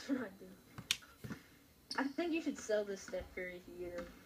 I think you should sell this Steph Curry if you get him.